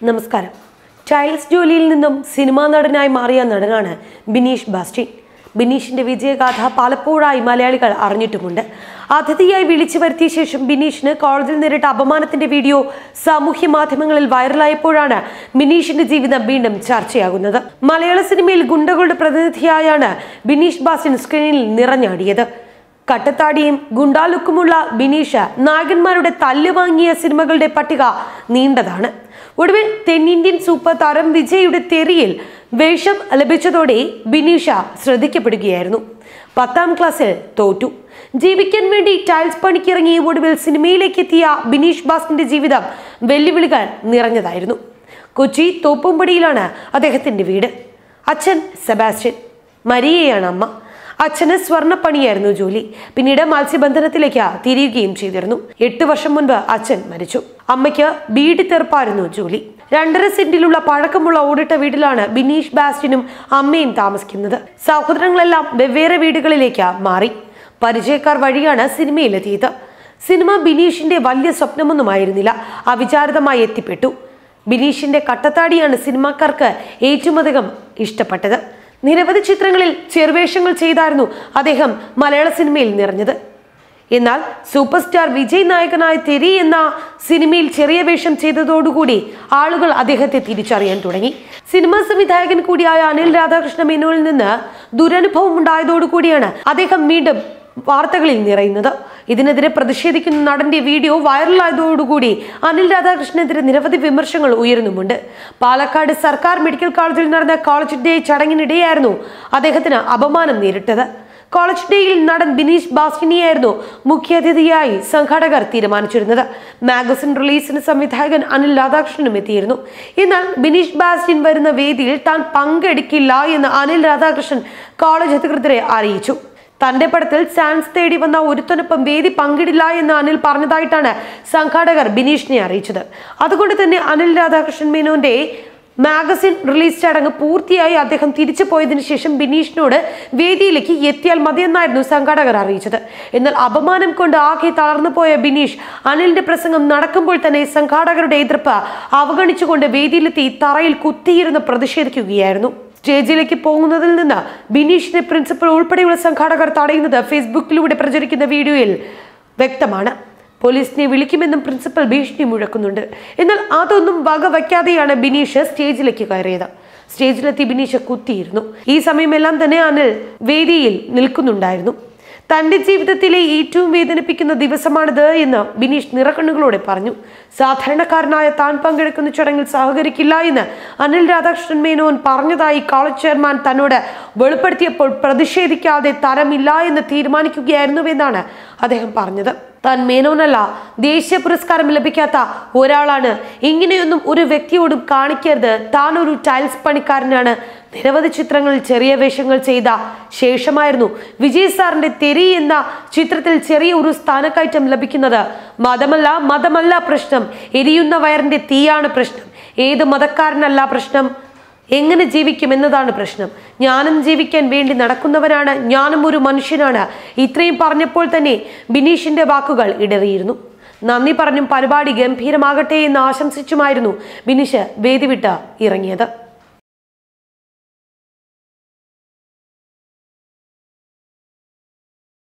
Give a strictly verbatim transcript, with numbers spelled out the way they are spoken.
നമസ്കാരം. ടൈൽസ് ജോലിയിൽ നിന്നും സിനിമാ നടനായി മാറിയ നടനാണ് ബിനീഷ് ബാസ്റ്റിൻ. ബിനീഷിന്റെ വിജയഗാഥ പലപ്പോഴായി മലയാളികൾ അറിഞ്ഞിട്ടുമുണ്ട്. അതിഥിയായി വിളിച്ചു വരുത്തിയ ശേഷം ബിനീഷിന് കോളേജിൽ നേരിട്ട അപമാനത്തിന്റെ വീഡിയോ സാമൂഹ്യ മാധ്യമങ്ങളിൽ വൈറലായപ്പോഴാണ് ബിനീഷിന്റെ ജീവിതം വീണ്ടും ചർച്ചയാകുന്നത്. മലയാള സിനിമയിൽ ഗുണ്ടകളുടെ പ്രതിനിധിയായാണ് ബിനീഷ് ബാസ്റ്റിൻ സ്ക്രീനിൽ നിറഞ്ഞാടിയത്. കട്ടത്താടിയും ഗുണ്ടാലുക്കുമുള്ള ബിനീഷ് നായകന്മാരുടെ തല്ല് വാങ്ങിയ സിനിമകളുടെ പട്ടിക നീണ്ടതാണ്. ഒടുവിൽ തെന്നിന്ത്യൻ സൂപ്പർ താരം വിജയുടെ തെറിയിൽ വേഷം ലഭിച്ചതോടെ ബിനീഷ ശ്രദ്ധിക്കപ്പെടുകയായിരുന്നു. പത്താം ക്ലാസ്സിൽ തോറ്റു. ജീവിക്കാൻ വേണ്ടി ടൈൽസ് പണിക്കിറങ്ങി ഒടുവിൽ സിനിമയിലേക്ക് എത്തിയ ബിനീഷ് ബാസ്റ്റിന്റെ ജീവിതം വെല്ലുവിളികൾ നിറഞ്ഞതായിരുന്നു. കൊച്ചി തോപ്പുംപടിയിലാണ് അദ്ദേഹത്തിന്റെ വീട്. അച്ഛൻ സെബാസ്റ്റ്യൻ, മരിയയാണ് അമ്മ. അച്ഛന് സ്വർണ്ണപ്പണിയായിരുന്നു ജോലി. പിന്നീട് മത്സ്യബന്ധനത്തിലേക്ക് തിരിയുകയും ചെയ്തിരുന്നു. എട്ട് വർഷം മുൻപ് അച്ഛൻ മരിച്ചു. അമ്മയ്ക്ക് ബീഡി തെറുപ്പായിരുന്നു ജോലി. രണ്ടര സെന്റിലുള്ള പഴക്കമുള്ള ഓടിട്ട വീട്ടിലാണ് ബിനീഷ് ബാസ്റ്റിനും അമ്മയും താമസിക്കുന്നത്. സഹോദരങ്ങളെല്ലാം വെവ്വേറെ വീടുകളിലേക്ക് മാറി. പരിചയക്കാർ വഴിയാണ് സിനിമയിലെത്തിയത്. സിനിമ ബിനീഷിന്റെ വലിയ സ്വപ്നമൊന്നുമായിരുന്നില്ല, അവിചാരിതമായി എത്തിപ്പെട്ടു. ബിനീഷിന്റെ കട്ടത്താടിയാണ് സിനിമാക്കാർക്ക് ഏറ്റവും അധികം ഇഷ്ടപ്പെട്ടത്. നിരവധി ചിത്രങ്ങളിൽ ചെറുവേഷങ്ങൾ ചെയ്തായിരുന്നു അദ്ദേഹം മലയാള സിനിമയിൽ നിറഞ്ഞത്. എന്നാൽ സൂപ്പർ സ്റ്റാർ വിജയ് നായകനായ തെരി എന്ന സിനിമയിൽ ചെറിയ വേഷം ചെയ്തതോടുകൂടി ആളുകൾ അദ്ദേഹത്തെ തിരിച്ചറിയാൻ തുടങ്ങി. സിനിമാ സംവിധായകൻ കൂടിയായ അനിൽ രാധാകൃഷ്ണ മേനോനിൽ നിന്ന് ദുരനുഭവം ഉണ്ടായതോടുകൂടിയാണ് അദ്ദേഹം വീണ്ടും വാർത്തകളിൽ നിറയുന്നത്. ഇതിനെതിരെ പ്രതിഷേധിക്കുന്ന നടന്റെ വീഡിയോ വൈറലായതോടുകൂടി അനിൽ രാധാകൃഷ്ണനെതിരെ നിരവധി വിമർശനങ്ങൾ ഉയരുന്നുമുണ്ട്. പാലക്കാട് സർക്കാർ മെഡിക്കൽ കോളേജിൽ നടന്ന കോളേജ് ഡേ ചടങ്ങിനിടെയായിരുന്നു അദ്ദേഹത്തിന് അപമാനം നേരിട്ടത്. കോളേജ് ഡേയിൽ നടൻ ബിനീഷ് ബാസ്റ്റിനെയായിരുന്നു മുഖ്യാതിഥിയായി സംഘാടകർ തീരുമാനിച്ചിരുന്നത്. മാഗസിൻ റിലീസിന് സംവിധായകൻ അനിൽ രാധാകൃഷ്ണനും എത്തിയിരുന്നു. എന്നാൽ ബിനീഷ് ബാസ്റ്റിൻ വരുന്ന വേദിയിൽ താൻ പങ്കെടുക്കില്ല എന്ന് അനിൽ രാധാകൃഷ്ണൻ കോളേജ് അധികൃതരെ അറിയിച്ചു. തന്റെ പടത്തിൽ ചാൻസ് തേടി വന്ന ഒരുത്തനൊപ്പം വേദി പങ്കിടില്ല എന്ന് അനിൽ പറഞ്ഞതായിട്ടാണ് സംഘാടകർ ബിനീഷിനെ അറിയിച്ചത്. അതുകൊണ്ട് തന്നെ അനിൽ രാധാകൃഷ്ണൻ മേനോന്റെ മാഗസിൻ റിലീസ് ചടങ്ങ് പൂർത്തിയായി അദ്ദേഹം തിരിച്ചു പോയതിനു ശേഷം ബിനീഷിനോട് വേദിയിലേക്ക് എത്തിയാൽ മതിയെന്നായിരുന്നു സംഘാടകർ അറിയിച്ചത്. എന്നാൽ അപമാനം കൊണ്ട് ആകെ തളർന്നു പോയ ബിനീഷ് അനിലിന്റെ പ്രസംഗം നടക്കുമ്പോൾ തന്നെ സംഘാടകരുടെ എതിർപ്പ് അവഗണിച്ചുകൊണ്ട് വേദിയിലെത്തി തറയിൽ കുത്തിയിരുന്ന് പ്രതിഷേധിക്കുകയായിരുന്നു. സ്റ്റേജിലേക്ക് പോകുന്നതിൽ നിന്ന് ബിനീഷിനെ പ്രിൻസിപ്പൽ ഉൾപ്പെടെയുള്ള സംഘാടകർ തടയുന്നത് ഫേസ്ബുക്കിലൂടെ പ്രചരിക്കുന്ന വീഡിയോയിൽ വ്യക്തമാണ്. പോലീസിനെ വിളിക്കുമെന്നും പ്രിൻസിപ്പൽ ഭീഷണി മുഴക്കുന്നുണ്ട്. എന്നാൽ അതൊന്നും വകവയ്ക്കാതെയാണ് ബിനീഷ് സ്റ്റേജിലേക്ക് കയറിയത്. സ്റ്റേജിലെത്തി ബിനീഷ് കുത്തിയിരുന്നു. ഈ സമയമെല്ലാം തന്നെ അനിൽ വേദിയിൽ നിൽക്കുന്നുണ്ടായിരുന്നു. തന്റെ ജീവിതത്തിലെ ഏറ്റവും വേദനിപ്പിക്കുന്ന ദിവസമാണിത് എന്ന് ബിനീഷ് നിറകണ്ണുകളോടെ പറഞ്ഞു. സാധാരണക്കാരനായ താൻ പങ്കെടുക്കുന്ന ചടങ്ങിൽ സഹകരിക്കില്ല എന്ന് അനിൽ രാധാകൃഷ്ണൻ മേനോൻ പറഞ്ഞതായി കോളേജ് ചെയർമാൻ തന്നോട് വെളിപ്പെടുത്തിയപ്പോൾ പ്രതിഷേധിക്കാതെ തരമില്ല എന്ന് തീരുമാനിക്കുകയായിരുന്നുവെന്നാണ് അദ്ദേഹം പറഞ്ഞത്. താൻ മേനോനല്ല, ദേശീയ പുരസ്കാരം ലഭിക്കാത്ത ഒരാളാണ്. ഇങ്ങനെയൊന്നും ഒരു വ്യക്തിയോടും കാണിക്കരുത്. താൻ ഒരു ടൈൽസ് പണിക്കാരനാണ്. നിരവധി ചിത്രങ്ങളിൽ ചെറിയ വേഷങ്ങൾ ചെയ്ത ശേഷമായിരുന്നു വിജയ് സാറിന്റെ തെരി എന്ന ചിത്രത്തിൽ ചെറിയ ഒരു സ്ഥാനക്കയറ്റം ലഭിക്കുന്നത്. മതമല്ല മതമല്ല പ്രശ്നം, എരിയുന്ന വയറിന്റെ തീയാണ് പ്രശ്നം. ഏത് മതക്കാരനല്ല പ്രശ്നം, എങ്ങനെ ജീവിക്കും എന്നതാണ് പ്രശ്നം. ഞാനും ജീവിക്കാൻ വേണ്ടി നടക്കുന്നവനാണ്, ഞാനും ഒരു മനുഷ്യനാണ്. ഇത്രയും പറഞ്ഞപ്പോൾ തന്നെ ബിനീഷിന്റെ വാക്കുകൾ ഇടറിയിരുന്നു. നന്ദി പറഞ്ഞും പരിപാടി ഗംഭീരമാകട്ടെ എന്ന് ആശംസിച്ചുമായിരുന്നു ബിനീഷ് വേദി വിട്ട് ഇറങ്ങിയത്.